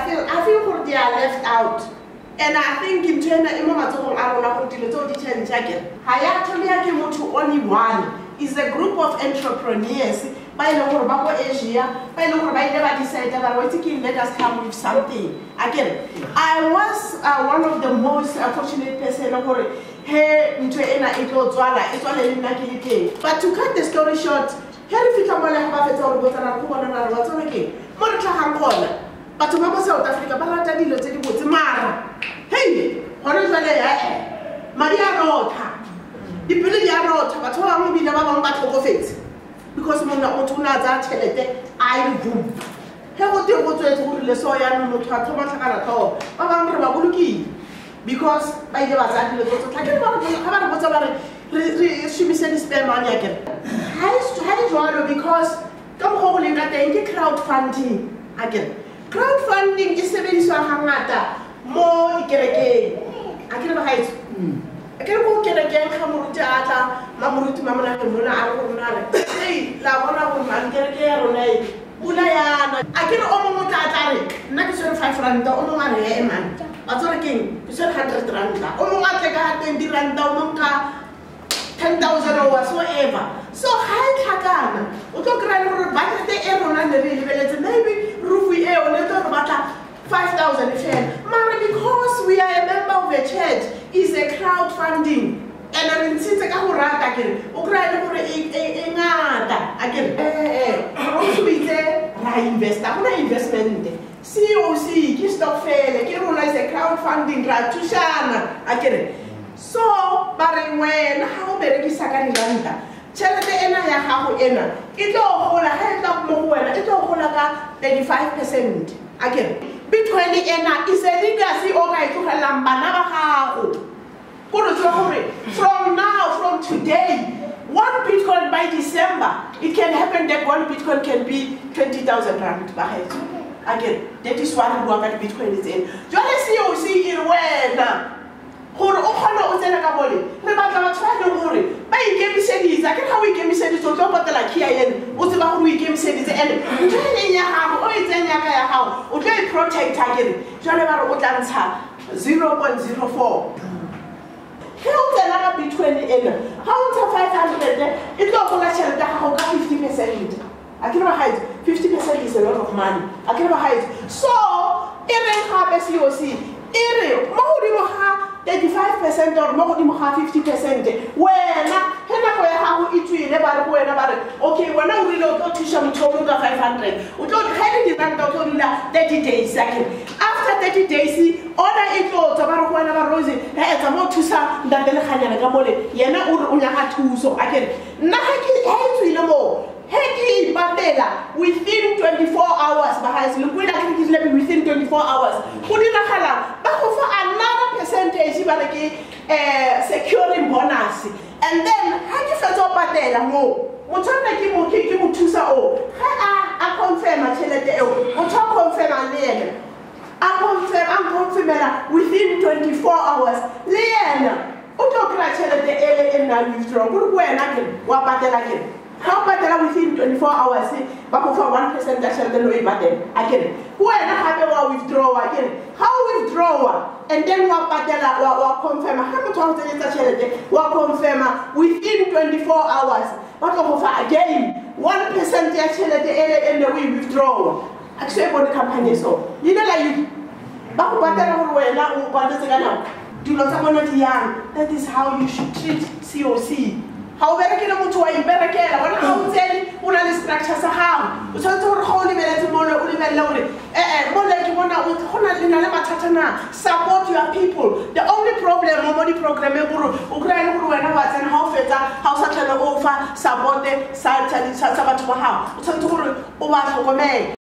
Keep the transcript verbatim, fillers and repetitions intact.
I feel I feel they are left out. And I think in China, only one is a group of entrepreneurs. By Asia, by never decided that we're thinking let us come with something. Again, I was uh, one of the most uh, fortunate person here in China. It was but to cut the story short, here if you come but to South Africa, hey, what is the Maria Rota? The Maria Rota, but how will be never one battle of it? Because Mona Otuna that I boom. How would you go to the soya and not have Thomas at all? Because by the Bazan, I was about she be sending spare money again. How is because come home in that crowdfunding again. Crowdfunding is a very hangata. More again. I can have heights. I can walk in again, Kamurata, Mamurutu Mamma, hey, Lavona woman, get a care on a Ulayana. I can almost at not so five rand, only one man. But again, you said hundred rand. Only one like I had twenty rand, ten thousand or whatsoever. So high Kagana. Uto grand but the air on the village, maybe Rufi air or little matter. five thousand Mara, because we are a member of the church, is a crowdfunding. And I mean, since I can't again, Ukraine again, also we say, I invest, I'm not investment. C O C, Kistofel, Kiruna is a crowdfunding, Tushana again. So, but when how many Saganilanda? Charity and I have ena. It all hold a hand up more, it all hold a thirty-five percent again. Bitcoin is a legacy of from now, from today, one Bitcoin by December, it can happen that one Bitcoin can be twenty thousand rand. Again, that is what Bitcoin is in. Just see you see in when. Hore o khona o tsena ka mole re batla batho ba le hore ba ikemiseditse ka ha o ikemiseditse o tlo patela kia ene o tseba hore o ikemiseditse ene ntho e ya gago o itsenya ka ya gago o tlo e protect again jwale ba re o tla ntsha zero point zero four ke o tsena ka Bitcoin ene ha o ntsha five hundred e tlo go la tšhelete ya gago ka fifty percent I can hide fifty percent is a lot of money I can hide so even have C O C ere mo godimo ga thirty-five percent or more than fifty percent. When I have it, never when about it. Okay, when I will go to some total five hundred, we don't have it in thirty days. After thirty days, order it all to Barawana Rosie, has a more to some than the Hana Gamole, Yana Urunaha two so again. Nahaki has to know. Heki Bandela within twenty-four hours, but look when I think it's within twenty-four hours. Pudina Hala, but for another percentage, but uh, securing bonus. And then, how do you feel about that? More. What's on the Kimu Kimu Tusa? Oh, I confirm a Chelete, what's on confirm a Lena? I confirm, I'm confirmed within twenty-four hours. Lena, Utokra Chelete, and I withdraw. Good way, I can, what about that again? How about that within twenty-four hours? But for one percent, I shall know about them again. Who are not happy about withdrawal again? How withdrawal? And then what about that? What confirm? How much of the charity? What confirm within twenty-four hours? But for again, one percent charity and the way withdrawal. Actually, what the company so you know like you. But what that way now? What does it now? Do not someone not young. That is how you should treat C O C. However, can you to a better care? When I tell you, one of the structures are how. So, to hold him a little more, only lonely. Eh, more like you want to support your people. The only problem, nobody program, Ukraine, and how better, how such an offer, support the Saturday, Saturday, how. So, to over